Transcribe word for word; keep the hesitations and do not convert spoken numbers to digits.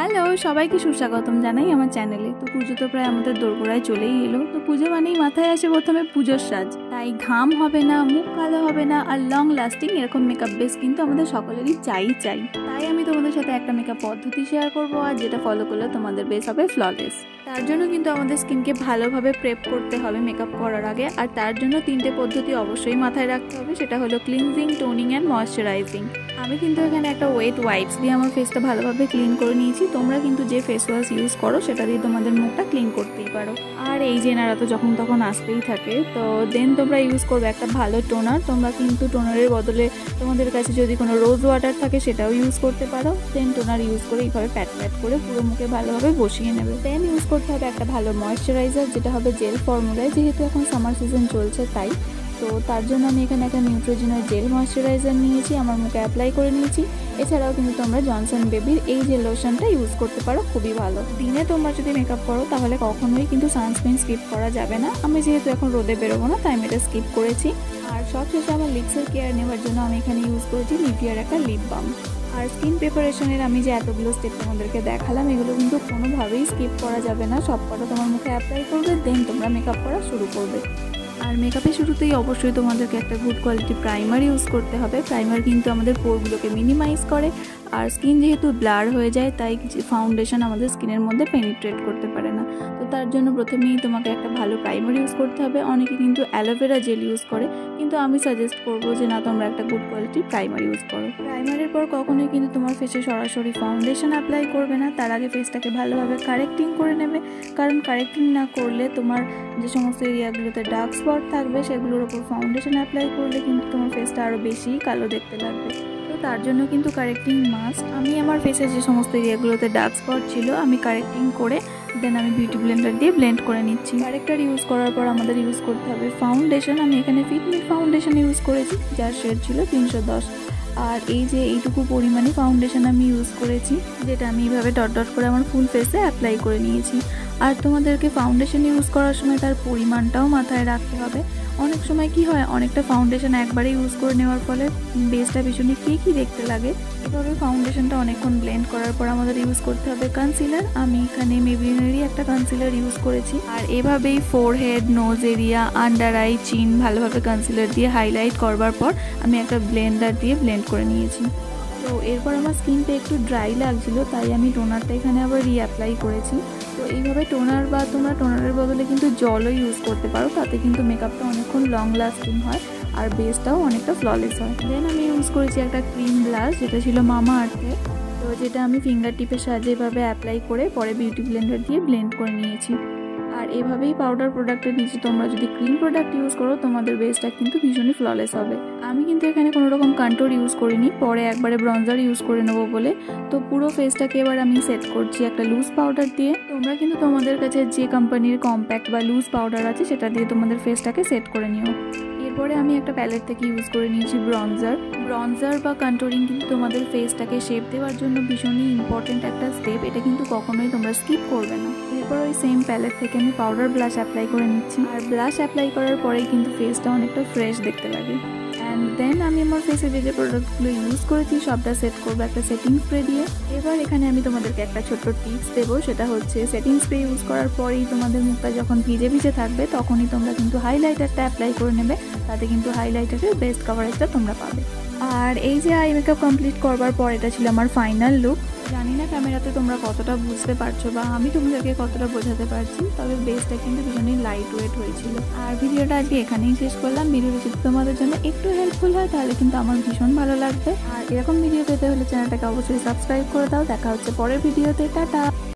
Hello, সবাইকে সুস্বাগতম জানাই আমার চ্যানেলে। তো পুজো তো প্রায় আমাদের দোরগোড়ায় চলেই এলো। তো পুজো মানেই মাথায় আসে প্রথমে পুজোর সাজ। তাই ঘাম হবে না, মুখ কালো হবে না, আর লং লাস্টিং এরকম মেকআপ বেস কিন্তু আমাদের সকলেরই চাই চাই তাই আমি তোমাদের সাথে একটা মেকআপ পদ্ধতি শেয়ার করবো, আর যেটা ফলো করলে তোমাদের বেস হবে ফ্ললেস। তার জন্য কিন্তু আমাদের স্কিনকে ভালোভাবে প্রেপ করতে হবে মেকআপ করার আগে, আর তার জন্য তিনটে পদ্ধতি অবশ্যই মাথায় রাখতে হবে। সেটা হলো ক্লিনজিং, টোনিং অ্যান্ড ময়শ্চারাইজিং। আমি কিন্তু এখানে একটা ওয়েট ওয়াইপস দিয়ে আমার ফেসটা ভালোভাবে ক্লিন করে নিয়েছি। তোমরা কিন্তু যে ফেস ওয়াশ ইউজ করো সেটা দিয়ে তোমাদের মুখটা ক্লিন করতেই পারো। আর এই জেনারা তো যখন তখন আসতেই থাকে, তো দেন তোমরা ইউজ করবে একটা ভালো টোনার। তোমরা কিন্তু টোনারের বদলে তোমাদের কাছে যদি কোনো রোজ ওয়াটার থাকে সেটাও ইউজ করতে পারো। দেন টোনার ইউজ করে এইভাবে প্যাট প্যাট করে পুরো মুখে ভালোভাবে বসিয়ে নেবে। দেন ইউজ করতে হবে একটা ভালো ময়শ্চারাইজার, যেটা হবে জেল ফর্মুলায়, যেহেতু এখন সামার সিজন চলছে তাই। তো তার জন্য আমি এখানে একটা নিউট্রোজেনার জেল ময়শ্চারাইজার নিয়েছি, আমার মুখে অ্যাপ্লাই করে নিয়েছি। এছাড়াও কিন্তু তোমরা জনসন বেবির এই জেল লোশনটা ইউজ করতে পারো, খুবই ভালো। দিনে তোমরা যদি মেকআপ করো তাহলে কখনোই কিন্তু সানস্ক্রিন স্কিপ করা যাবে না। আমি যেহেতু এখন রোদে বেরোবো না তাই আমি এটা স্কিপ করেছি। আর সবশেষে আমার লিপসের কেয়ার নেওয়ার জন্য আমি এখানে ইউজ করেছি নিভিয়ার একটা লিপ বাম। আর স্কিন প্রিপারেশনের আমি যে এতগুলো স্টেপ তোমাদেরকে দেখালাম, এগুলো কিন্তু কোনোভাবেই স্কিপ করা যাবে না। সব কটা তোমার মুখে অ্যাপ্লাই করবে, দেন তোমরা মেকআপ করা শুরু করবে। আর মেকআপের শুরুতেই অবশ্যই তোমাদেরকে একটা গুড কোয়ালিটি প্রাইমার ইউজ করতে হবে। প্রাইমার কিন্তু আমাদের পোরগুলোকে মিনিমাইজ করে, আর স্কিন যেহেতু ব্লার হয়ে যায় তাই ফাউন্ডেশন আমাদের স্কিনের মধ্যে পেনিট্রেট করতে পারে না। তো তার জন্য প্রথমেই তোমাকে একটা ভালো প্রাইমার ইউজ করতে হবে। অনেকে কিন্তু অ্যালোভেরা জেল ইউজ করে, কিন্তু আমি সাজেস্ট করবো যে না, তোমরা একটা গুড কোয়ালিটির প্রাইমার ইউজ করো। প্রাইমারের পর কখনোই কিন্তু তোমার ফেসে সরাসরি ফাউন্ডেশন অ্যাপ্লাই করবে না, তার আগে ফেসটাকে ভালোভাবে কারেক্টিং করে নেবে। কারণ কারেক্টিং না করলে তোমার যে সমস্ত এরিয়াগুলোতে ডার্ক স্পট থাকবে সেগুলোর ওপর ফাউন্ডেশন অ্যাপ্লাই করলে কিন্তু তোমার ফেসটা আরও বেশি কালো দেখতে লাগবে। তো তার জন্য কিন্তু কারেক্টিং মাস্ট। আমি আমার ফেসে যে সমস্ত এরিয়াগুলোতে ডার্ক স্পট ছিল আমি কারেক্টিং করে দেন আমি বিউটি ব্লেন্ডার দিয়ে ব্লেন্ড করে নিচ্ছি। কারেক্টার ইউজ করার পর আমাদের ইউজ করতে হবে ফাউন্ডেশন। আমি এখানে ফিটমি ফাউন্ডেশন ইউজ করেছি, যার শেড ছিল তিনশো দশ। আর এই যে এইটুকু পরিমাণে ফাউন্ডেশন আমি ইউজ করেছি, যেটা আমি এইভাবে ডট ডট করে আমার ফুল ফেসে অ্যাপ্লাই করে নিয়েছি। আর তোমাদেরকে ফাউন্ডেশন ইউজ করার সময় তার পরিমাণটাও মাথায় রাখতে হবে। অনেক সময় কি হয়, অনেকটা ফাউন্ডেশন একবারে ইউজ করে নেওয়ার ফলে বেসটা ভীষণই কী কী দেখতে লাগে। এভাবে ফাউন্ডেশনটা অনেকক্ষণ ব্লেন্ড করার পর আমাদের ইউজ করতে হবে কনসিলার। আমি এখানে মেবলিনেরই একটা কনসিলার ইউজ করেছি। আর এভাবেই forehead, nose area, under eye, chin ভালোভাবে কনসিলার দিয়ে হাইলাইট করবার পর আমি একটা ব্লেন্ডার দিয়ে ব্লেন্ড করে নিয়েছি। তো এরপর আমার স্কিনটা একটু ড্রাই লাগছিল তাই আমি টোনারটা এখানে আবার রিঅ্যাপ্লাই করেছি। তো এইভাবে টোনার বা তোমরা টোনারের বদলে কিন্তু জলও ইউজ করতে পারো, তাতে কিন্তু মেকআপটা অনেকক্ষণ লং লাস্টিং হয় আর বেসটাও অনেকটা ফ্ললেস হয়। দেন আমি ইউজ করেছি একটা ক্রিম ব্লাশ, যেটা ছিল মামা আর্থের। তো যেটা আমি ফিঙ্গার টিপের সাহায্যে এভাবে অ্যাপ্লাই করে পরে বিউটি ব্লেন্ডার দিয়ে ব্লেন্ড করে নিয়েছি। আর এভাবেই পাউডার প্রোডাক্টের নিচে তোমরা যদি ক্রিম প্রোডাক্ট ইউজ করো তোমাদের বেসটা কিন্তু ভীষণই ফ্ললেস হবে। আমি কিন্তু এখানে কোনো রকম কন্ট্রোল ইউজ করিনি, পরে একবারে ব্রঞ্জার ইউজ করে নেবো বলে। তো পুরো ফেসটাকে এবার আমি সেট করছি একটা লুজ পাউডার দিয়ে। তোমরা কিন্তু তোমাদের কাছে যে কোম্পানির কম্প্যাক্ট বা লুজ পাউডার আছে সেটা দিয়ে তোমাদের ফেসটাকে সেট করে নিও। এরপরে আমি একটা প্যালেট থেকে ইউজ করে নিয়েছি ব্রঞ্জার। ব্রঞ্জার বা কন্ট্রোলিং কিন্তু তোমাদের ফেসটাকে শেপ দেওয়ার জন্য ভীষণই ইম্পর্টেন্ট একটা স্টেপ, এটা কিন্তু কখনোই তোমরা স্কিপ করবে না। এরপর ওই সেম প্যালেট থেকে আমি পাউডার ব্লাশ অ্যাপ্লাই করে নিচ্ছি। আর ব্লাশ অ্যাপ্লাই করার পরেই কিন্তু ফেসটা অনেকটা ফ্রেশ দেখতে লাগে। অ্যান্ড দেন আমি আমার ফেসে যে যে প্রোডাক্টগুলো ইউজ করেছি সবটা সেট করবো একটা সেটিং স্প্রে দিয়ে। এবার এখানে আমি তোমাদেরকে একটা ছোট্ট টিপস দেবো, সেটা হচ্ছে সেটিং স্প্রে ইউজ করার পরেই তোমাদের মুখটা যখন ভিজে ভিজে থাকবে তখনই তোমরা কিন্তু হাইলাইটারটা অ্যাপ্লাই করে নেবে, তাতে কিন্তু হাইলাইটারের বেস্ট কভারেজটা তোমরা পাবে। আর এই যে আই মেকআপ কমপ্লিট করবার পর এটা ছিল আমার ফাইনাল লুক। জানি না ক্যামেরাতে তোমরা কতটা বুঝতে পারছো বা আমি তোমাদেরকে কতটা বোঝাতে পারছি, তবে বেসটা কিন্তু ভীষণই লাইট ওয়েট হয়েছিল। আর ভিডিওটা আজকে এখানেই শেষ করলাম। ভিডিওটা যদি তোমাদের জন্য একটু হেল্পফুল হয় তাহলে কিন্তু আমার ভীষণ ভালো লাগবে। আর এরকম ভিডিও পেতে হলে চ্যানেলটাকে অবশ্যই সাবস্ক্রাইব করে দাও। দেখা হচ্ছে পরের ভিডিওতে, টাটা।